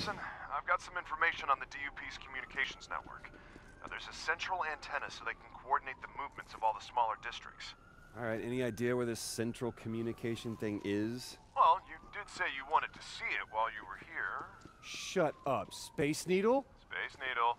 Listen, I've got some information on the DUP's communications network. Now, there's a central antenna so they can coordinate the movements of all the smaller districts. Alright, any idea where this central communication thing is? Well, you did say you wanted to see it while you were here. Shut up, Space Needle? Space Needle.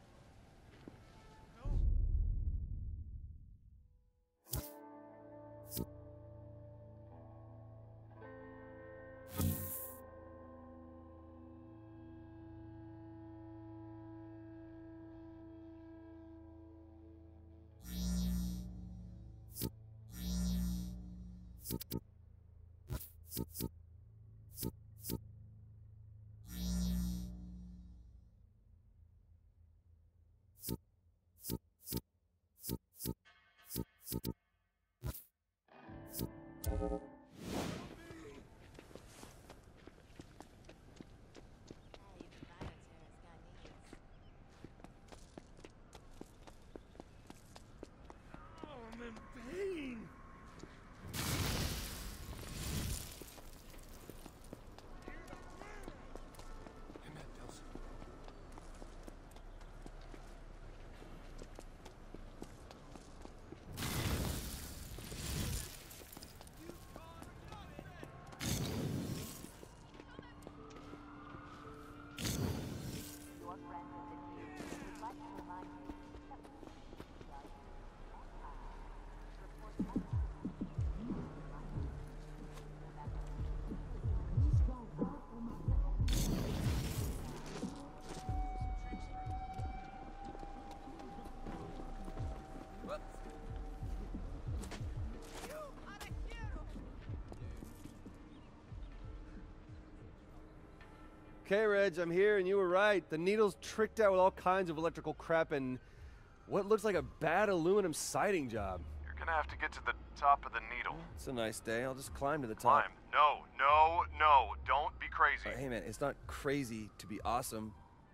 Okay, Reg, I'm here, and you were right. The Needle's tricked out with all kinds of electrical crap and what looks like a bad aluminum siding job. You're gonna have to get to the top of the Needle. It's a nice day. I'll just climb to the top. Climb. No, no, no. Don't be crazy. Hey, man, it's not crazy to be awesome.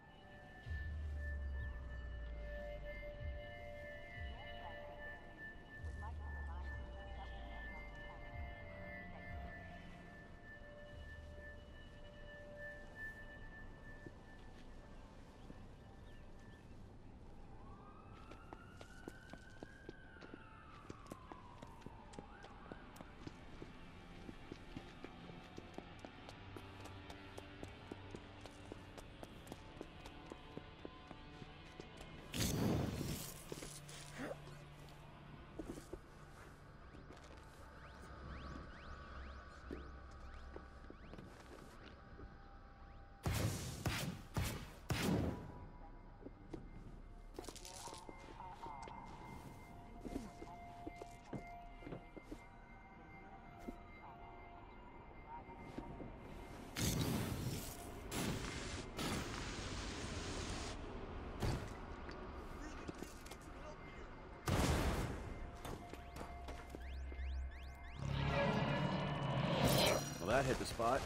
Well, that hit the spot.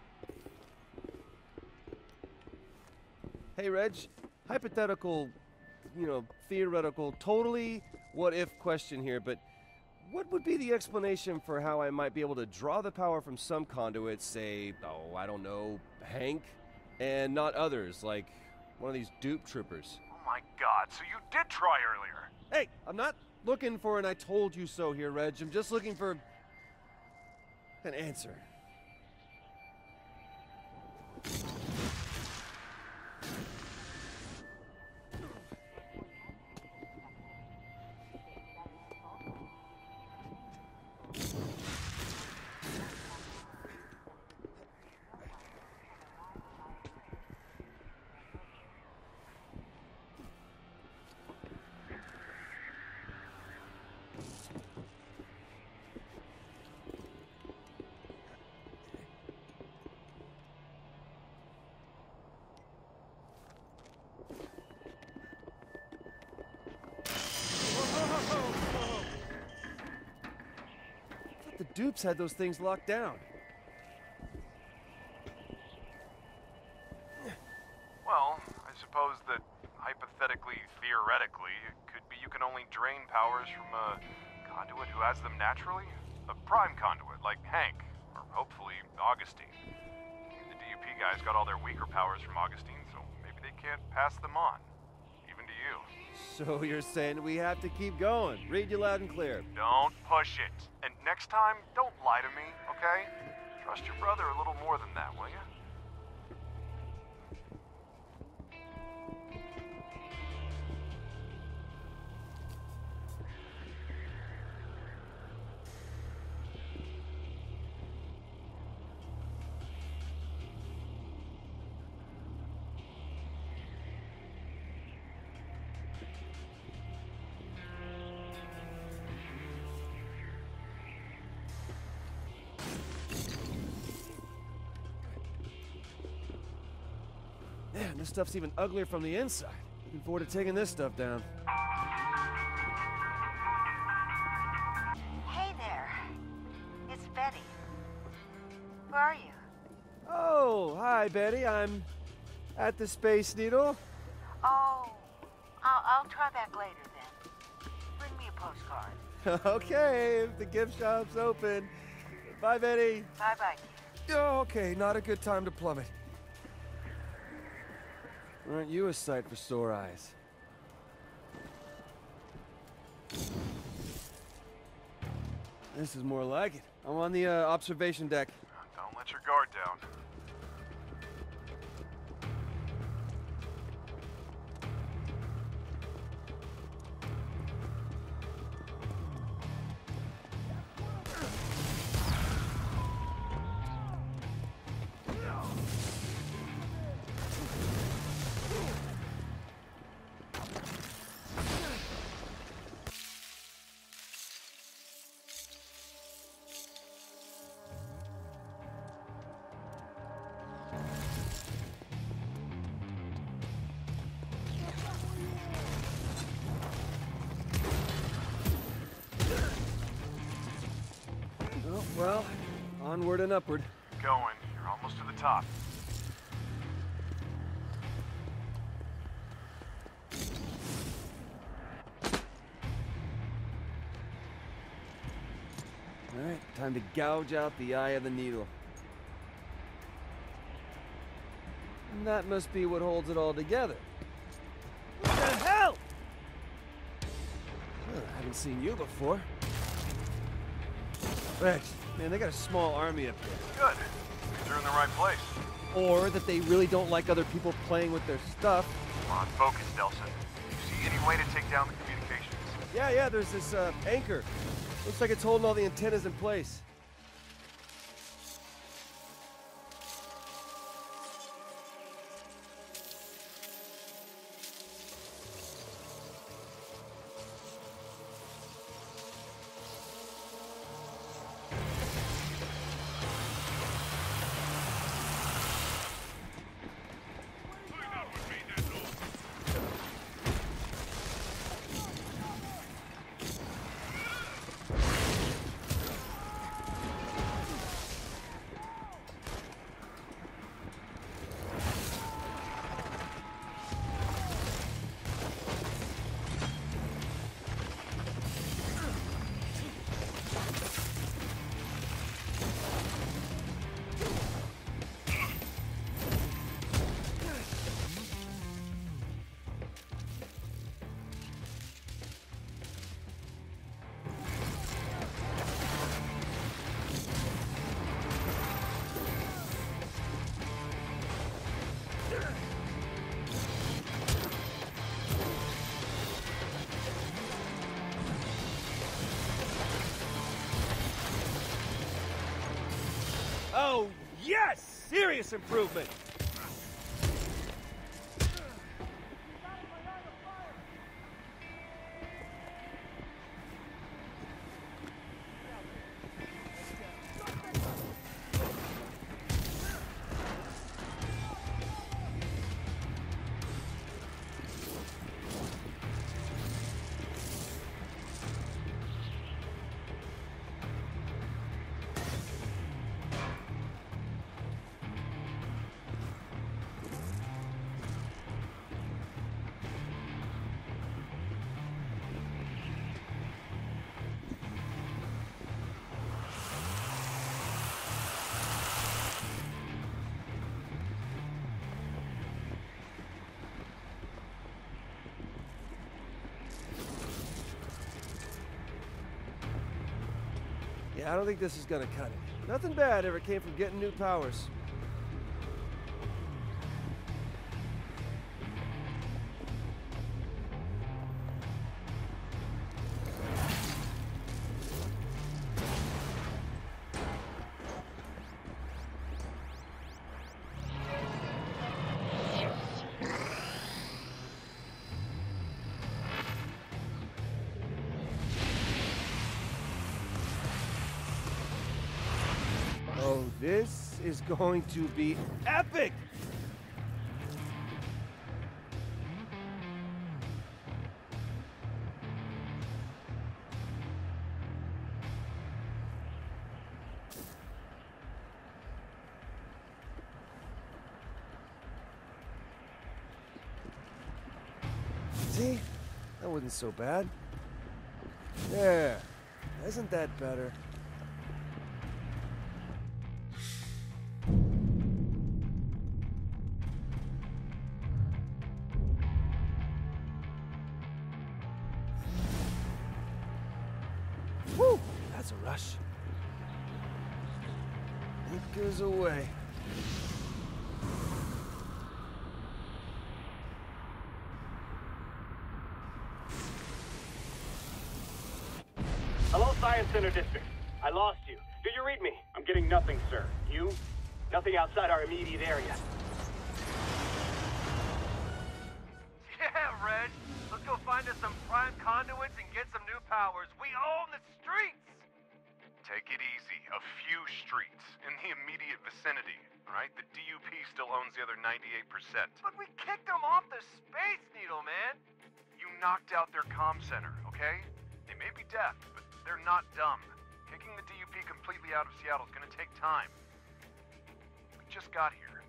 Hey, Reg, hypothetical theoretical, totally what-if question here, but what would be the explanation for how I might be able to draw the power from some conduits, say, oh, I don't know, Hank, and not others, like one of these dupe troopers? Oh my god, so you did try earlier! Hey, I'm not looking for an I told you so here, Reg. I'm just looking for an answer. The dupes had those things locked down. Well, I suppose that hypothetically, theoretically, it could be you can only drain powers from a conduit who has them naturally? A prime conduit, like Hank, or hopefully Augustine. The DUP guys got all their weaker powers from Augustine, so maybe they can't pass them on. Even to you. So you're saying we have to keep going. Read you loud and clear. Don't push it. And next time, don't lie to me, okay? Trust your brother a little more than that, will you? Man, this stuff's even uglier from the inside. Looking forward to taking this stuff down. Hey there. It's Betty. Where are you? Oh, hi, Betty. I'm at the Space Needle. Oh, I'll try back later then. Bring me a postcard. Okay, if the gift shop's open. Bye, Betty. Bye-bye. Oh, okay, not a good time to plummet. Aren't you a sight for sore eyes? This is more like it. I'm on the observation deck. Don't let your guard down. Oh, well, onward and upward. Keep going. You're almost to the top. All right, time to gouge out the eye of the needle. And that must be what holds it all together. What the hell? Well, I haven't seen you before. Rex, man, they got a small army up there. Good. You're in the right place. Or that they really don't like other people playing with their stuff. Come on, focus, Delson. You see any way to take down the communications? Yeah, there's this anchor. Looks like it's holding all the antennas in place. Yes! Serious improvement! Yeah, I don't think this is gonna cut it. Nothing bad ever came from getting new powers. Oh, this is going to be epic! See? That wasn't so bad. There. Isn't that better? Woo! That's a rush. It goes away. Hello, Science Center District. I lost you. Do you read me? I'm getting nothing, sir. You? Nothing outside our immediate area. Yeah, Reg. Let's go find us some prime conduits and get some new powers. We own the streets! Take it easy. A few streets in the immediate vicinity, right? The DUP still owns the other 98%. But we kicked them off the Space Needle, man! You knocked out their comm center, okay? They may be deaf, but they're not dumb. Kicking the DUP completely out of Seattle is gonna take time. We just got here.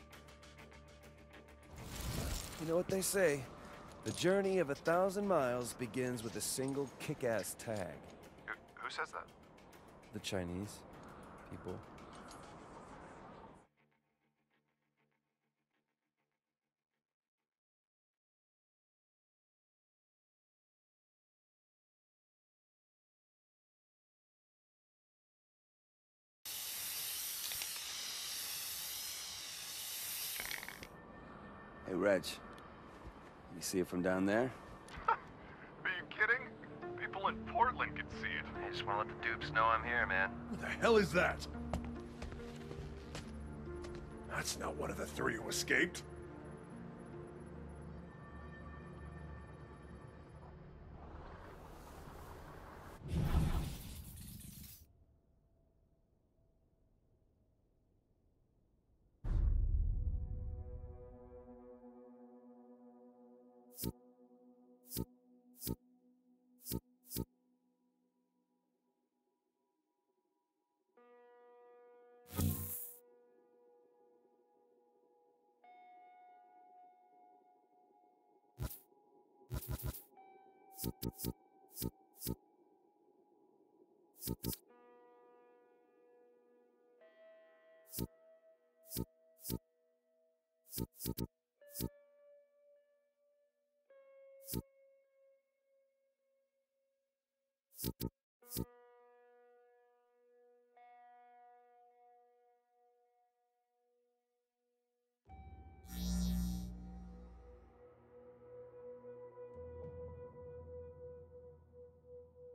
You know what they say? The journey of 1,000 miles begins with a single kick-ass tag. Who says that? The Chinese people. Hey, Reg. You see it from down there? Are you kidding? People in Portland can see it. I just want to let the dupes know I'm here, man. Who the hell is that? That's not one of the three who escaped.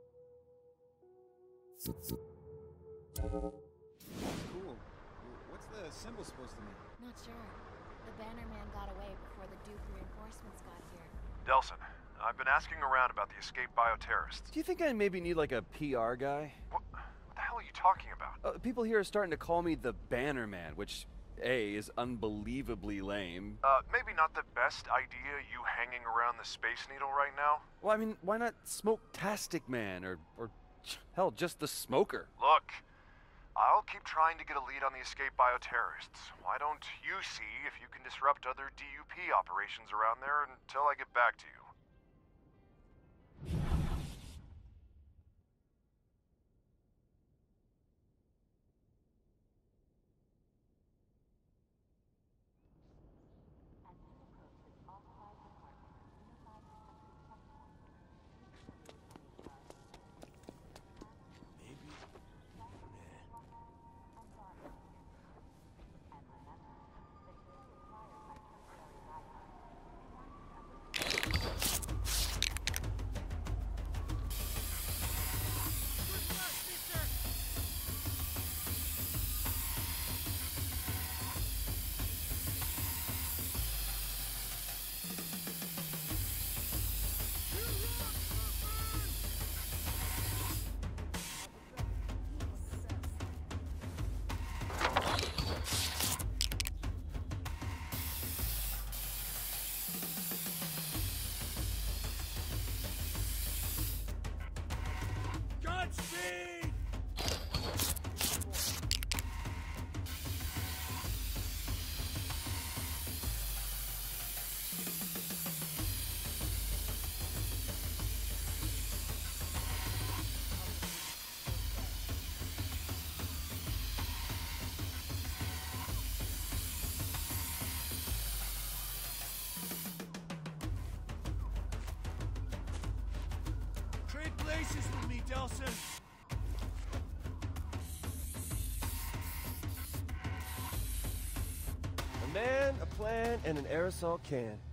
Cool. What's the symbol supposed to mean? Not sure. The Bannerman got away before the Duke reinforcements got here. Delsin, I've been asking around about the escaped bioterrorists. Do you think I maybe need like a PR guy? What the hell are you talking about? People here are starting to call me the Bannerman, which, A, is unbelievably lame. Maybe not the best idea, you hanging around the Space Needle right now? Well, I mean, why not Smoke-tastic Man, or hell, just the Smoker? Look, I'll keep trying to get a lead on the escaped bioterrorists. Why don't you see if you can disrupt other DUP operations around there until I get back to you? Godspeed! Trade places with me, Delsin. A man, a plan, and an aerosol can.